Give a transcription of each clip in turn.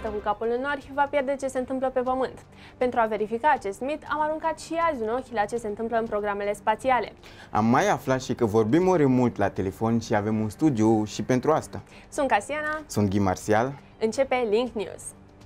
stă cu capul în nori, va pierde ce se întâmplă pe Pământ. Pentru a verifica acest mit, am aruncat și azi un ochi la ce se întâmplă în programele spațiale. Am mai aflat și că vorbim ore mult la telefon și avem un studiu și pentru asta. Sunt Casiana. Sunt Ghi Marțial. Începe Link News.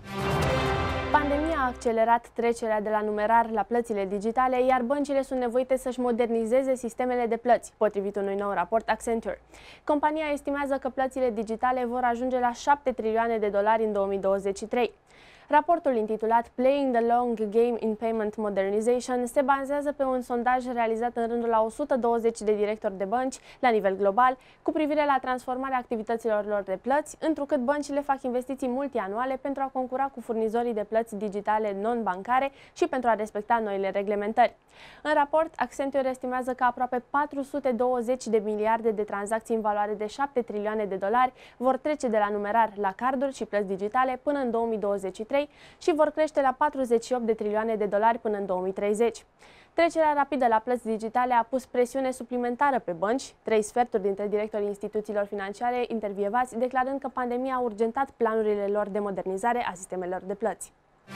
Pandemia a accelerat trecerea de la numerar la plățile digitale, iar băncile sunt nevoite să-și modernizeze sistemele de plăți, potrivit unui nou raport Accenture. Compania estimează că plățile digitale vor ajunge la 7 trilioane de dolari în 2023. Raportul intitulat Playing the Long Game in Payment Modernization se bazează pe un sondaj realizat în rândul la 120 de directori de bănci la nivel global cu privire la transformarea activităților lor de plăți, întrucât băncile fac investiții multianuale pentru a concura cu furnizorii de plăți digitale non-bancare și pentru a respecta noile reglementări. În raport, Accenture estimează că aproape 420 de miliarde de tranzacții în valoare de 7 trilioane de dolari vor trece de la numerar la carduri și plăți digitale până în 2023 și vor crește la 48 de trilioane de dolari până în 2030. Trecerea rapidă la plăți digitale a pus presiune suplimentară pe bănci, 3 sferturi dintre directorii instituțiilor financiare intervievați declarând că pandemia a urgentat planurile lor de modernizare a sistemelor de plăți.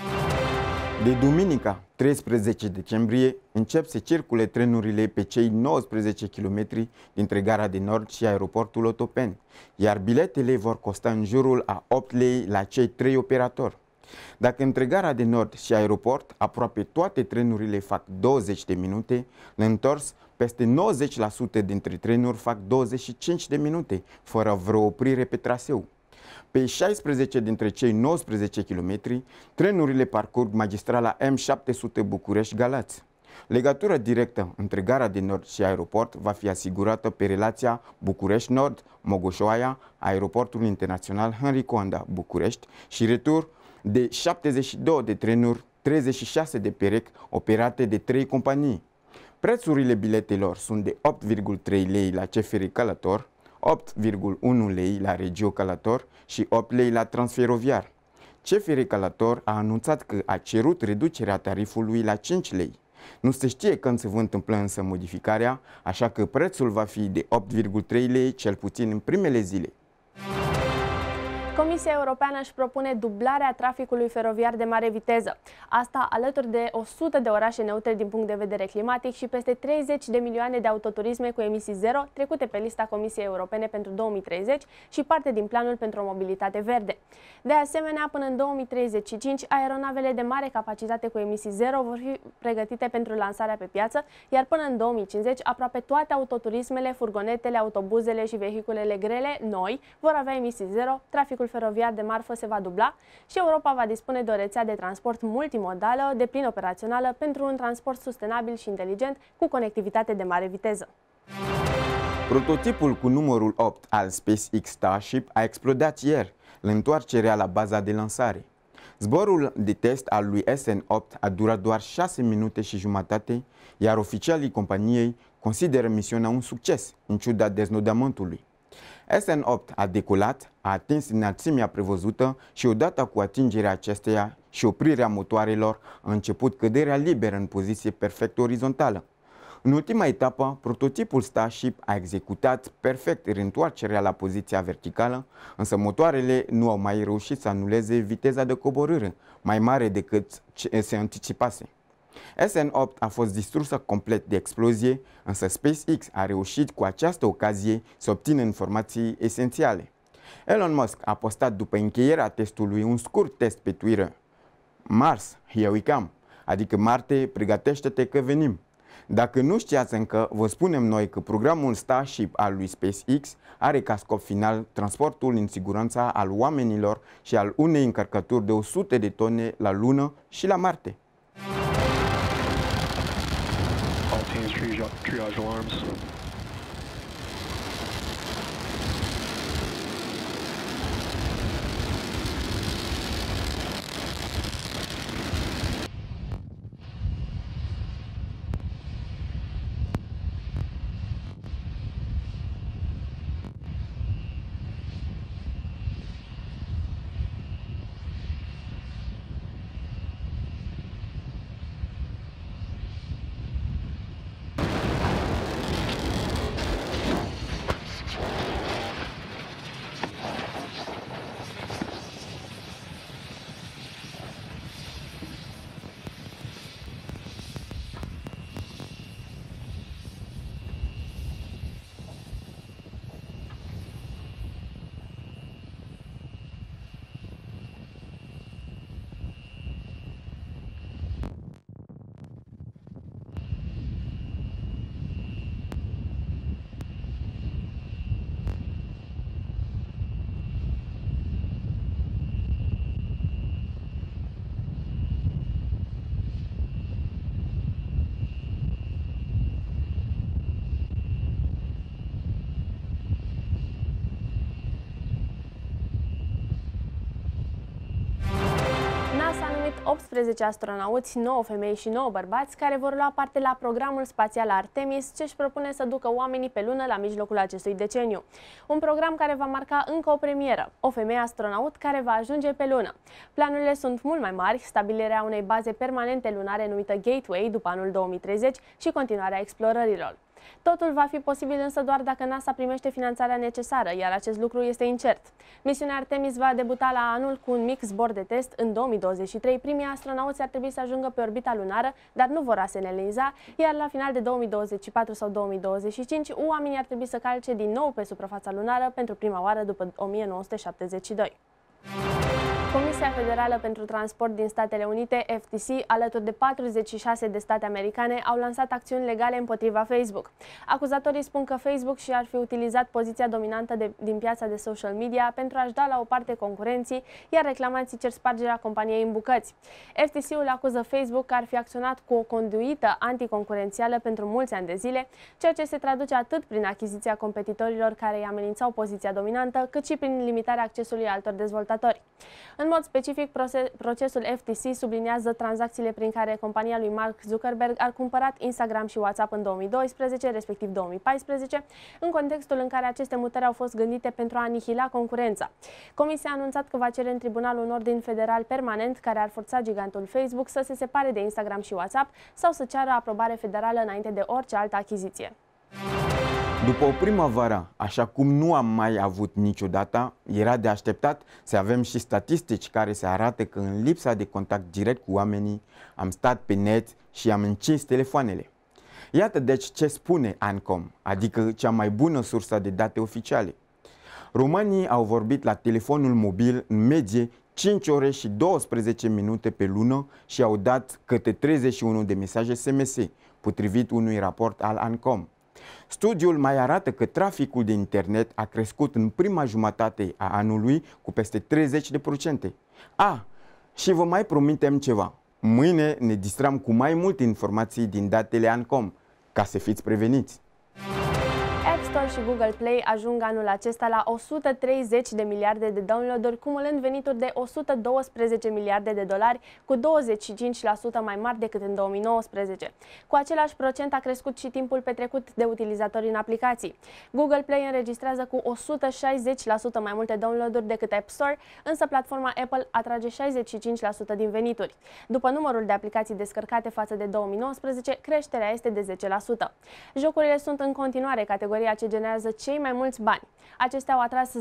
De duminica, 13 decembrie, încep să circule trenurile pe cei 19 km dintre Gara de Nord și aeroportul Otopeni, iar biletele vor costa în jurul a 8 lei la cei 3 operatori. Dacă între Gara de Nord și aeroport aproape toate trenurile fac 20 de minute, la întors peste 90% dintre trenuri fac 25 de minute, fără vreo oprire pe traseu. Pe 16 dintre cei 19 km, trenurile parcurg magistrala M700 București-Galați. Legătura directă între Gara de Nord și aeroport va fi asigurată pe relația București-Nord, Mogoșoaia, Aeroportul Internațional Henri Coanda, București și retur de 72 de trenuri, 36 de perechi operate de 3 companii. Prețurile biletelor sunt de 8,3 lei la CFR Călător, 8,1 lei la Regio Călător și 8 lei la Transferoviar. CFR Călător a anunțat că a cerut reducerea tarifului la 5 lei. Nu se știe când se va întâmpla însă modificarea, așa că prețul va fi de 8,3 lei cel puțin în primele zile. Comisia Europeană își propune dublarea traficului feroviar de mare viteză. Asta alături de 100 de orașe neutre din punct de vedere climatic și peste 30 de milioane de autoturisme cu emisii zero trecute pe lista Comisiei Europene pentru 2030 și parte din planul pentru o mobilitate verde. De asemenea, până în 2035, aeronavele de mare capacitate cu emisii zero vor fi pregătite pentru lansarea pe piață, iar până în 2050, aproape toate autoturismele, furgonetele, autobuzele și vehiculele grele noi vor avea emisii zero, traficul feroviar de marfă se va dubla și Europa va dispune de o rețea de transport multimodală, deplin operațională, pentru un transport sustenabil și inteligent cu conectivitate de mare viteză. Prototipul cu numărul 8 al SpaceX Starship a explodat ieri, la întoarcerea la baza de lansare. Zborul de test al lui SN8 a durat doar 6 minute și jumătate, iar oficialii companiei consideră misiunea un succes, în ciuda deznodământului. SN8 a decolat, a atins înălțimea prevăzută și odată cu atingerea acesteia și oprirea motoarelor a început căderea liberă în poziție perfect orizontală. În ultima etapă, prototipul Starship a executat perfect reîntoarcerea la poziția verticală, însă motoarele nu au mai reușit să anuleze viteza de coborâre, mai mare decât ce se anticipase. SN8 a fost distrusă complet de explozie, însă SpaceX a reușit cu această ocazie să obțină informații esențiale. Elon Musk a postat după încheierea testului un scurt test pe Twitter. Mars, here we come, adică Marte, pregătește-te că venim. Dacă nu știați încă, vă spunem noi că programul Starship al lui SpaceX are ca scop final transportul în siguranță al oamenilor și al unei încărcături de 100 de tone la Lună și la Marte. All teams triage alarms. 18 astronauți, 9 femei și 9 bărbați, care vor lua parte la programul spațial Artemis, ce își propune să ducă oamenii pe lună la mijlocul acestui deceniu. Un program care va marca încă o premieră, o femeie astronaut care va ajunge pe lună. Planurile sunt mult mai mari, stabilirea unei baze permanente lunare numită Gateway după anul 2030 și continuarea explorărilor. Totul va fi posibil însă doar dacă NASA primește finanțarea necesară, iar acest lucru este incert. Misiunea Artemis va debuta la anul cu un mic zbor de test. În 2023, primii astronauți ar trebui să ajungă pe orbita lunară, dar nu vor aseneliza, iar la final de 2024 sau 2025, oamenii ar trebui să calce din nou pe suprafața lunară pentru prima oară după 1972. Comisia Federală pentru Transport din Statele Unite, FTC, alături de 46 de state americane, au lansat acțiuni legale împotriva Facebook. Acuzatorii spun că Facebook și-ar fi utilizat poziția dominantă din piața de social media pentru a-și da la o parte concurenții, iar reclamanții cer spargerea companiei în bucăți. FTC-ul acuză Facebook că ar fi acționat cu o conduită anticoncurențială pentru mulți ani de zile, ceea ce se traduce atât prin achiziția competitorilor care îi amenințau poziția dominantă, cât și prin limitarea accesului altor dezvoltatori. În mod specific, procesul FTC subliniază tranzacțiile prin care compania lui Mark Zuckerberg a cumpărat Instagram și WhatsApp în 2012, respectiv 2014, în contextul în care aceste mutări au fost gândite pentru a anihila concurența. Comisia a anunțat că va cere în tribunal un ordin federal permanent care ar forța gigantul Facebook să se separe de Instagram și WhatsApp sau să ceară aprobare federală înainte de orice altă achiziție. După o primăvară, așa cum nu am mai avut niciodată, era de așteptat să avem și statistici care se arată că în lipsa de contact direct cu oamenii, am stat pe net și am încins telefoanele. Iată deci ce spune ANCOM, adică cea mai bună sursă de date oficiale. Românii au vorbit la telefonul mobil în medie 5 ore și 12 minute pe lună și au dat câte 31 de mesaje SMS, potrivit unui raport al ANCOM. Studiul mai arată că traficul de internet a crescut în prima jumătate a anului cu peste 30%. Și vă mai promitem ceva. Mâine ne distrăm cu mai multe informații din datele ANCOM, ca să fiți preveniți. App Store și Google Play ajung anul acesta la 130 de miliarde de downloaduri, cumulând venituri de 112 miliarde de dolari, cu 25% mai mari decât în 2019. Cu același procent a crescut și timpul petrecut de utilizatori în aplicații. Google Play înregistrează cu 160% mai multe downloaduri decât App Store, însă platforma Apple atrage 65% din venituri. După numărul de aplicații descărcate față de 2019, creșterea este de 10%. Jocurile sunt în continuare categoria ce generează cei mai mulți bani. Acestea au atras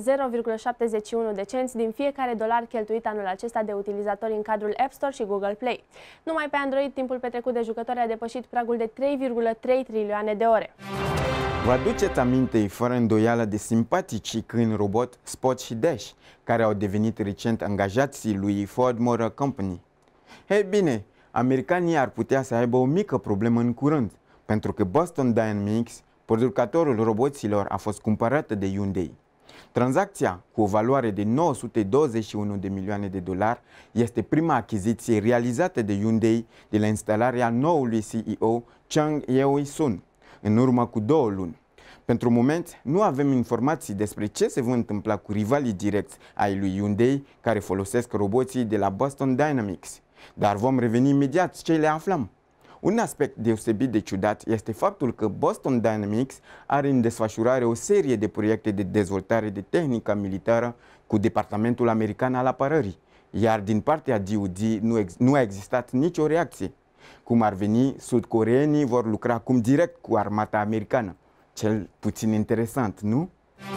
0,71 de cenți din fiecare dolar cheltuit anul acesta de utilizatori în cadrul App Store și Google Play. Numai pe Android, timpul petrecut de jucători a depășit pragul de 3,3 trilioane de ore. Vă aduceți aminte, fără îndoială, de simpaticii câini robot Spot și Dash, care au devenit recent angajații lui Ford Motor Company. Ei bine, americanii ar putea să aibă o mică problemă în curând, pentru că Boston Dynamics, producătorul roboților, a fost cumpărată de Hyundai. Tranzacția, cu o valoare de 921 de milioane de dolari, este prima achiziție realizată de Hyundai de la instalarea noului CEO Chang Yeo-sun, în urmă cu 2 luni. Pentru moment, nu avem informații despre ce se va întâmpla cu rivalii direcți ai lui Hyundai care folosesc roboții de la Boston Dynamics, dar vom reveni imediat ce le aflăm. Un aspect deosebit de ciudat este faptul că Boston Dynamics are în desfășurare o serie de proiecte de dezvoltare de tehnică militară cu Departamentul American al Apărării, iar din partea DoD nu a existat nicio reacție. Cum ar veni, sud-coreenii vor lucra acum direct cu armata americană. Cel puțin interesant, nu?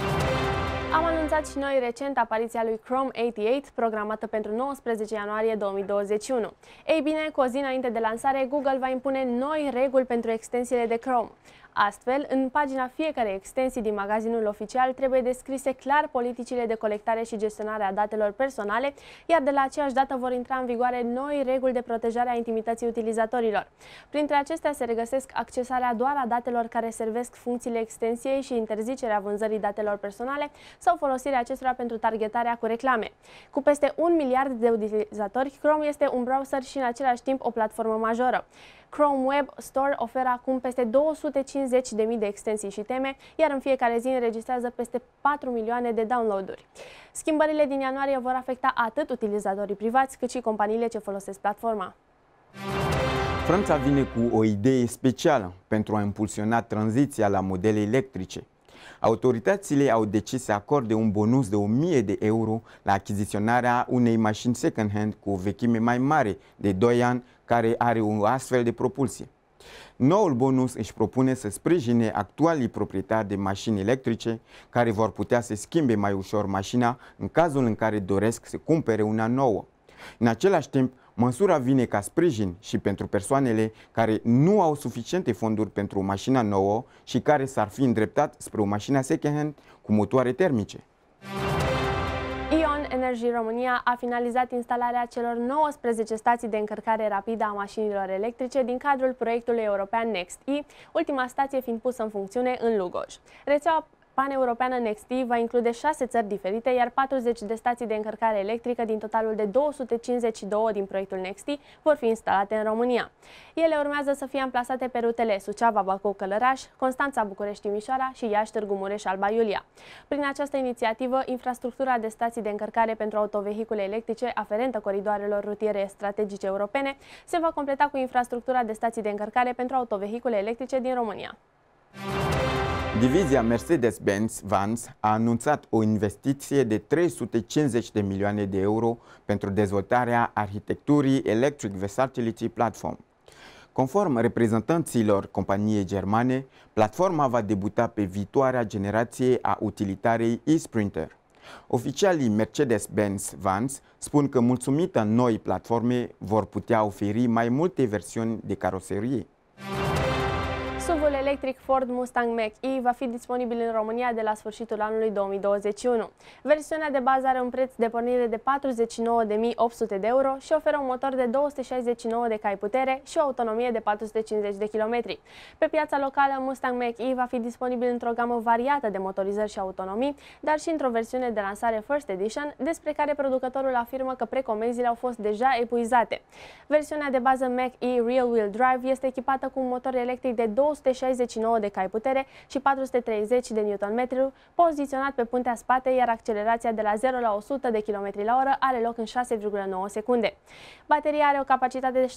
Am anunțat și noi recent apariția lui Chrome 88, programată pentru 19 ianuarie 2021. Ei bine, cu o zi înainte de lansare, Google va impune noi reguli pentru extensiile de Chrome. Astfel, în pagina fiecarei extensii din magazinul oficial trebuie descrise clar politicile de colectare și gestionare a datelor personale, iar de la aceeași dată vor intra în vigoare noi reguli de protejare a intimității utilizatorilor. Printre acestea se regăsesc accesarea doar a datelor care servesc funcțiile extensiei și interzicerea vânzării datelor personale sau folosirea folosirea acestora pentru targetarea cu reclame. Cu peste 1 miliard de utilizatori, Chrome este un browser și în același timp o platformă majoră. Chrome Web Store oferă acum peste 250.000 de extensii și teme, iar în fiecare zi înregistrează peste 4 milioane de downloaduri. Schimbările din ianuarie vor afecta atât utilizatorii privați, cât și companiile ce folosesc platforma. Franța vine cu o idee specială pentru a impulsiona tranziția la modele electrice. Autoritățile au decis să acorde un bonus de 1.000 de euro la achiziționarea unei mașini second-hand cu o vechime mai mare de 2 ani, care are o astfel de propulsie. Noul bonus își propune să sprijine actualii proprietari de mașini electrice care vor putea să schimbe mai ușor mașina în cazul în care doresc să cumpere una nouă. În același timp, măsura vine ca sprijin și pentru persoanele care nu au suficiente fonduri pentru o mașină nouă și care s-ar fi îndreptat spre o mașină second-hand cu motoare termice. Ion Energy România a finalizat instalarea celor 19 stații de încărcare rapidă a mașinilor electrice din cadrul proiectului european NextE, ultima stație fiind pusă în funcțiune în Lugoj. Rețeaua paneuropeană NextE va include 6 țări diferite, iar 40 de stații de încărcare electrică din totalul de 252 din proiectul NextE vor fi instalate în România. Ele urmează să fie amplasate pe rutele Suceava, Bacău, Călăraș, Constanța, București, Timișoara și Iași, Târgu Mureș, Alba Iulia. Prin această inițiativă, infrastructura de stații de încărcare pentru autovehicule electrice aferentă coridoarelor rutiere strategice europene se va completa cu infrastructura de stații de încărcare pentru autovehicule electrice din România. Divizia Mercedes-Benz Vans a anunțat o investiție de 350 de milioane de euro pentru dezvoltarea arhitecturii Electric Versatility Platform. Conform reprezentanților companiei germane, platforma va debuta pe viitoarea generație a utilitarei e-Sprinter. Oficialii Mercedes-Benz Vans spun că, mulțumită noi platforme, vor putea oferi mai multe versiuni de caroserie. SUV-ul electric Ford Mustang Mach-E va fi disponibil în România de la sfârșitul anului 2021. Versiunea de bază are un preț de pornire de 49.800 de euro și oferă un motor de 269 de cai putere și o autonomie de 450 de km. Pe piața locală, Mustang Mach-E va fi disponibil într-o gamă variată de motorizări și autonomii, dar și într-o versiune de lansare First Edition, despre care producătorul afirmă că precomenzile au fost deja epuizate. Versiunea de bază Mach-E Real Wheel Drive este echipată cu un motor electric de 269 de cai putere și 430 de Nm, poziționat pe puntea spate, iar accelerația de la 0 la 100 de km/h are loc în 6,9 secunde. Bateria are o capacitate de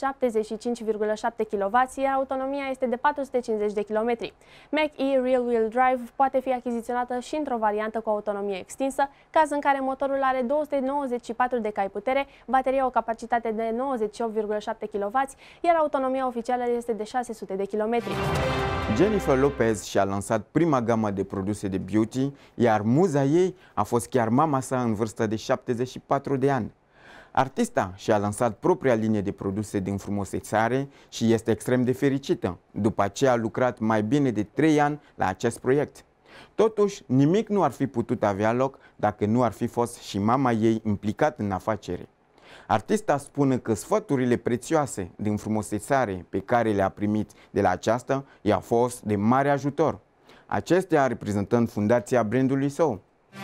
75,7 kW, iar autonomia este de 450 de km. Mach-E Real Wheel Drive poate fi achiziționată și într-o variantă cu autonomie extinsă, caz în care motorul are 294 de cai putere, bateria o capacitate de 98,7 kW, iar autonomia oficială este de 600 de km. Jennifer Lopez și-a lansat prima gamă de produse de beauty, iar muza ei a fost chiar mama sa în vârstă de 74 de ani. Artista și-a lansat propria linie de produse de înfrumusețare și este extrem de fericită, după ce a lucrat mai bine de 3 ani la acest proiect. Totuși, nimic nu ar fi putut avea loc dacă nu ar fi fost și mama ei implicată în afacere. Artista spune că sfaturile prețioase de înfrumusețare pe care le-a primit de la aceasta i-au fost de mare ajutor, acestea reprezentând fundația brandului său.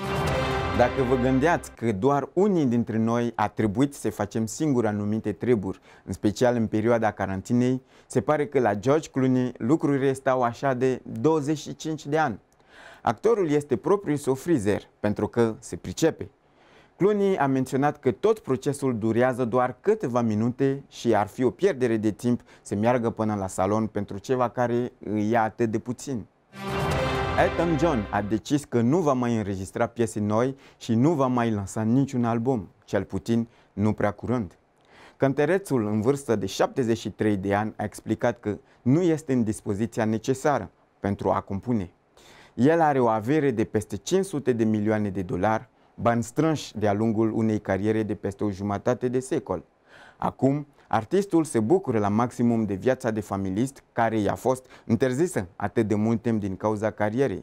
Dacă vă gândeați că doar unii dintre noi a trebuit să facem singuri anumite treburi, în special în perioada carantinei, se pare că la George Clooney lucrurile stau așa de 25 de ani. Actorul este propriul său frizer, pentru că se pricepe. Clooney a menționat că tot procesul durează doar câteva minute și ar fi o pierdere de timp să meargă până la salon pentru ceva care îi ia atât de puțin. Elton John a decis că nu va mai înregistra piese noi și nu va mai lansa niciun album, cel puțin nu prea curând. Cântărețul în vârstă de 73 de ani a explicat că nu este în dispoziția necesară pentru a compune. El are o avere de peste 500 de milioane de dolari, bani strânși de-a lungul unei cariere de peste o jumătate de secol. Acum, artistul se bucură la maximum de viața de familist, care i-a fost interzisă atât de mult timp din cauza carierei.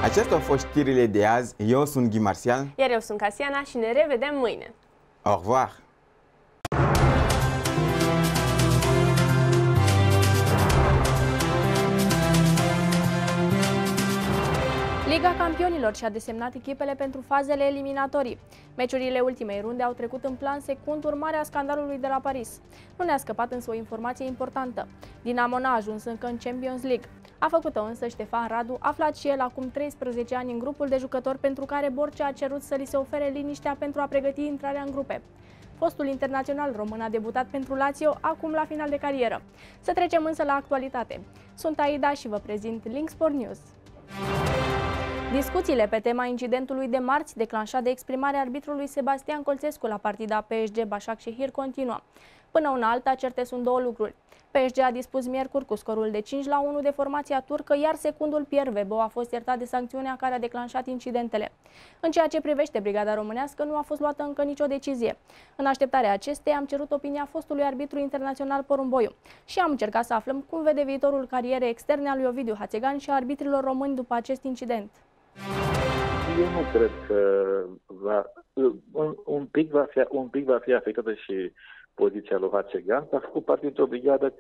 Acestea au fost știrile de azi. Eu sunt Ghi Marțial. Iar eu sunt Casiana și ne revedem mâine. Au revoir! Liga Campionilor și-a desemnat echipele pentru fazele eliminatorii. Meciurile ultimei runde au trecut în plan secund urmare a scandalului de la Paris. Nu ne-a scăpat însă o informație importantă. Dinamo n-a ajuns încă în Champions League. A făcut-o însă Ștefan Radu, aflat și el acum 13 ani în grupul de jucători pentru care Borcea a cerut să li se ofere liniștea pentru a pregăti intrarea în grupe. Fostul internațional român a debutat pentru Lazio, acum la final de carieră. Să trecem însă la actualitate. Sunt Aida și vă prezint Link Sport News. Discuțiile pe tema incidentului de marți declanșat de exprimarea arbitrului Sebastian Colțescu la partida PSG-Başakşehir continuă. Până una alta, certe sunt două lucruri. PSG a dispus miercuri cu scorul de 5-1 de formația turcă, iar secundul Pierre Webo a fost iertat de sancțiunea care a declanșat incidentele. În ceea ce privește brigada românească, nu a fost luată încă nicio decizie. În așteptarea acesteia, am cerut opinia fostului arbitru internațional Porumboiu și am încercat să aflăm cum vede viitorul carierei externe al lui Ovidiu Hațegan și a arbitrilor români după acest incident. Eu nu cred că un pic va fi afectată și poziția lui Hațegan, că a făcut parte dintr-o brigadă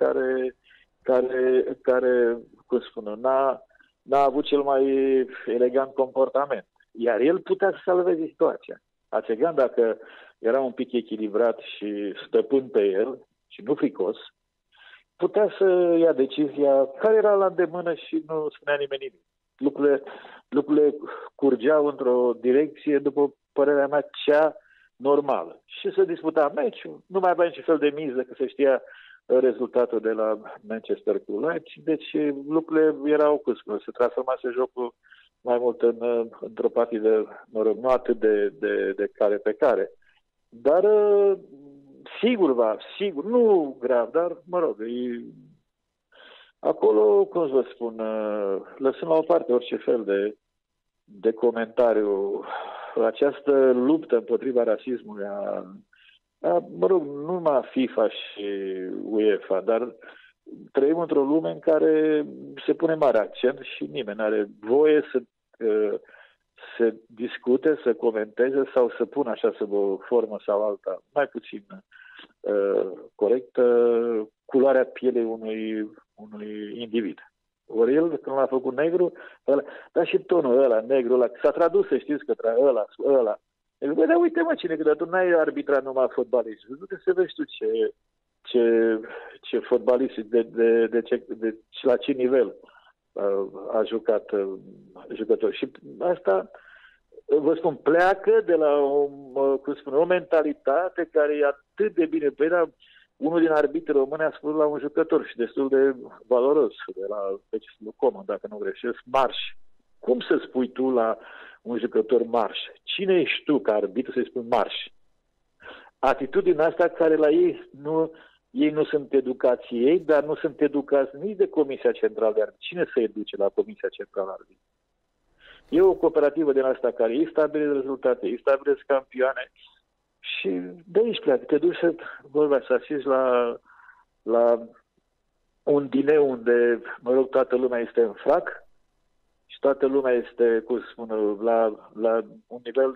care, cum spun, n-a avut cel mai elegant comportament. Iar el putea să salveze situația. Hațegan, dacă era un pic echilibrat și stăpân pe el și nu fricos, putea să ia decizia care era la îndemână și nu spunea nimeni nimic. Lucrurile curgeau într-o direcție, după părerea mea, cea normală. Și se disputa meciul, nu mai avea niciun fel de miză, că se știa rezultatul de la Manchester cu Leipzig, deci lucrurile erau, cum spun, se transformase jocul mai mult într-o partidă, mă rog, nu atât de care pe care. Dar sigur, nu grav, dar, mă rog, acolo, cum să vă spun, lăsând la o parte orice fel de comentariu, această luptă împotriva rasismului mă rog, nu numai FIFA și UEFA, dar trăim într-o lume în care se pune mare accent și nimeni nu are voie să discute, să comenteze sau să pună așa sub o formă sau alta, mai puțin corectă, culoarea pielei unui individ. Ori el, când l-a făcut negru, dar și tonul ăla, negru ăla, s-a tradus, să știți, către ăla. El, băi, dar uite mă, cine, că tu n-ai arbitrat numai fotbalist. Nu te să vezi tu ce fotbalist la ce nivel a jucat jucător. Și asta, vă spun, pleacă de la o mentalitate care e atât de bine. Păi, dar unul din arbitrii români a spus la un jucător și destul de valoros, de la Comă, dacă nu greșesc, Marș. Cum să spui tu la un jucător Marș? Cine ești tu ca arbitru să-i spui Marș? Atitudinea asta care la ei nu sunt educați ei, dar nu sunt educați nici de Comisia Centrală de Arbitri. Cine să educe la Comisia Centrală de Arbitri? E o cooperativă din asta care ei stabilesc rezultate, ei stabilesc campioane. Și de aici pleacă. Te duci să asisti la un dineu unde, mă rog, toată lumea este în frac și toată lumea este, cum spun, la un nivel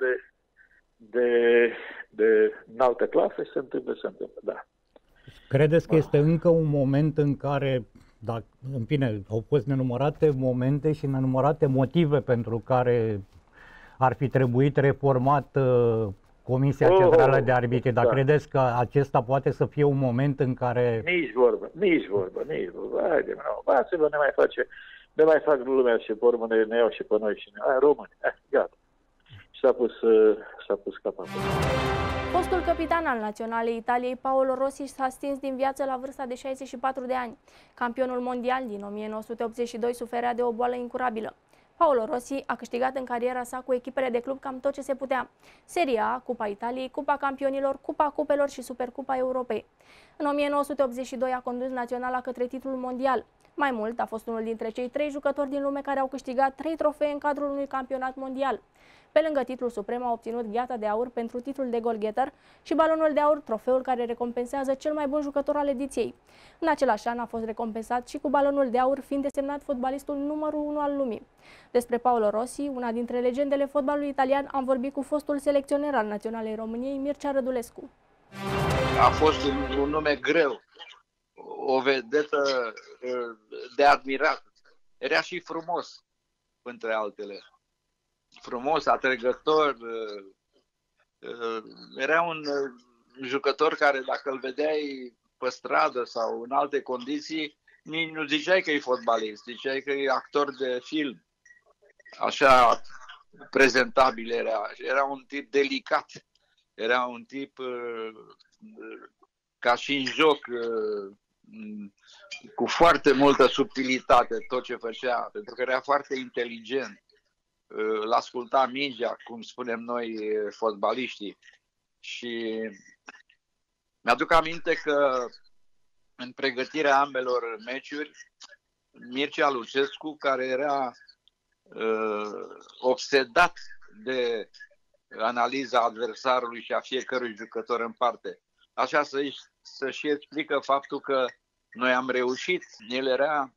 de înaltă clasă și se întâmplă, da. Credeți că este încă un moment în care, în fine, au fost nenumărate momente și nenumărate motive pentru care ar fi trebuit reformat Comisia Centrală de Arbitri, dar credeți că acesta poate să fie un moment în care... Nici vorbă. Haide, lasă-vă, ne mai fac lumea și pe urmă ne iau și pe noi și români. Gata. Și s-a pus capul. Fostul capitan al naționalei Italiei, Paolo Rossi, s-a stins din viață la vârsta de 64 de ani. Campionul mondial din 1982 suferea de o boală incurabilă. Paolo Rossi a câștigat în cariera sa cu echipele de club cam tot ce se putea. Serie A, Cupa Italiei, Cupa Campionilor, Cupa Cupelor și Supercupa Europei. În 1982 a condus naționala către titlul mondial. Mai mult, a fost unul dintre cei 3 jucători din lume care au câștigat 3 trofee în cadrul unui campionat mondial. Pe lângă titlul suprem a obținut gheata de aur pentru titlul de goalgetter și balonul de aur, trofeul care recompensează cel mai bun jucător al ediției. În același an a fost recompensat și cu balonul de aur, fiind desemnat fotbalistul numărul 1 al lumii. Despre Paolo Rossi, una dintre legendele fotbalului italian, am vorbit cu fostul selecționer al Naționalei României, Mircea Rădulescu. A fost un nume greu, o vedetă de admirat. Era și frumos, între altele. Frumos, atrăgător, era un jucător care dacă îl vedeai pe stradă sau în alte condiții, nici nu ziceai că e fotbalist, ziceai că e actor de film. Așa prezentabil era. Era un tip delicat, era un tip ca și în joc, cu foarte multă subtilitate tot ce făcea, pentru că era foarte inteligent. Îl asculta mingea, cum spunem noi fotbaliștii. Și mi-aduc aminte că în pregătirea ambelor meciuri, Mircea Lucescu, care era obsedat de analiza adversarului și a fiecărui jucător în parte, așa să-și explică faptul că noi am reușit. El era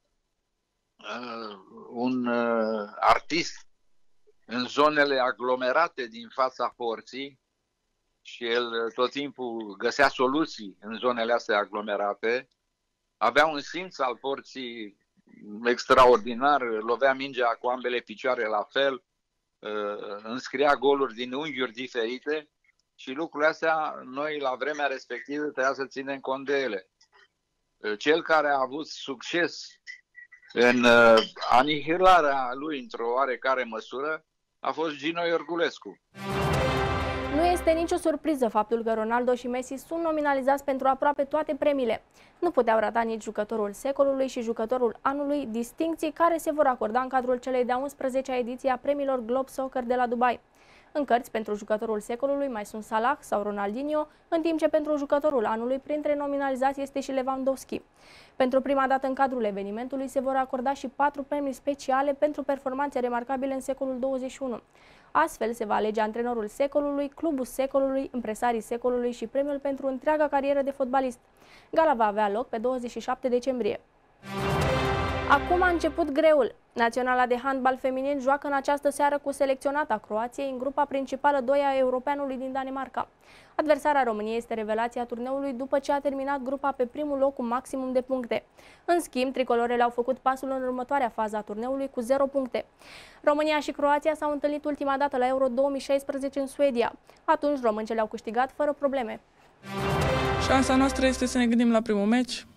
un artist în zonele aglomerate din fața porții și el tot timpul găsea soluții în zonele astea aglomerate. Avea un simț al porții extraordinar, lovea mingea cu ambele picioare la fel, înscria goluri din unghiuri diferite și lucrurile astea noi la vremea respectivă trebuia să ținem cont de ele. Cel care a avut succes în anihilarea lui într-o oarecare măsură a fost Gino Iorgulescu. Nu este nicio surpriză faptul că Ronaldo și Messi sunt nominalizați pentru aproape toate premiile. Nu puteau rata nici jucătorul secolului și jucătorul anului, distincții care se vor acorda în cadrul celei de-a 11-a ediție a premiilor Globe Soccer de la Dubai. În cărți, pentru jucătorul secolului mai sunt Salah sau Ronaldinho, în timp ce pentru jucătorul anului printre nominalizați este și Lewandowski. Pentru prima dată în cadrul evenimentului se vor acorda și 4 premii speciale pentru performanțe remarcabile în secolul 21. Astfel se va alege antrenorul secolului, clubul secolului, impresarii secolului și premiul pentru întreaga carieră de fotbalist. Gala va avea loc pe 27 decembrie. Acum a început greul. Naționala de handbal feminin joacă în această seară cu selecționata Croației în grupa principală 2 a europeanului din Danemarca. Adversarea României este revelația turneului după ce a terminat grupa pe primul loc cu maximum de puncte. În schimb, tricolorele au făcut pasul în următoarea fază a turneului cu 0 puncte. România și Croația s-au întâlnit ultima dată la Euro 2016 în Suedia. Atunci româncele au câștigat fără probleme. Șansa noastră este să ne gândim la primul meci.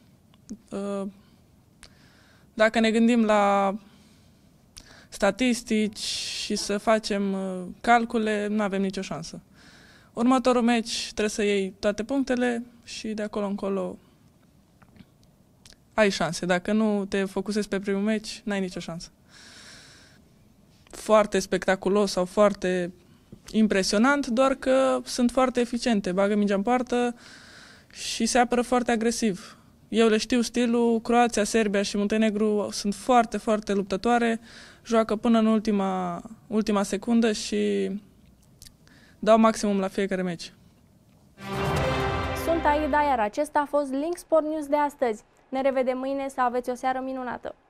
Dacă ne gândim la statistici și să facem calcule, nu avem nicio șansă. Următorul meci trebuie să iei toate punctele și de acolo încolo ai șanse. Dacă nu te focusezi pe primul meci, n-ai nicio șansă. Foarte spectaculos sau foarte impresionant, doar că sunt foarte eficiente. Bagă mingea în poartă și se apără foarte agresiv. Eu le știu stilul, Croația, Serbia și Muntenegru sunt foarte, foarte luptătoare, joacă până în ultima secundă și dau maximum la fiecare meci. Sunt Aida, iar acesta a fost Link Sport News de astăzi. Ne revedem mâine, să aveți o seară minunată!